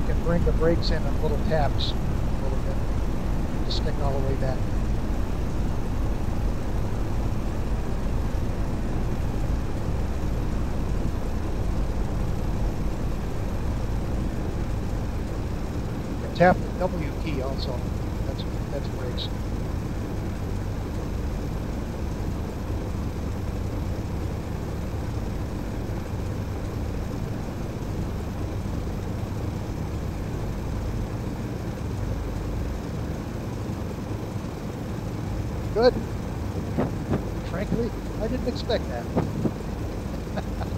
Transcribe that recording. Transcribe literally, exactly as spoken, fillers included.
you can bring the brakes in on little taps a little bit. Just stick all the way back. You can tap the W key also. That's that's brakes. Good. Frankly, I didn't expect that.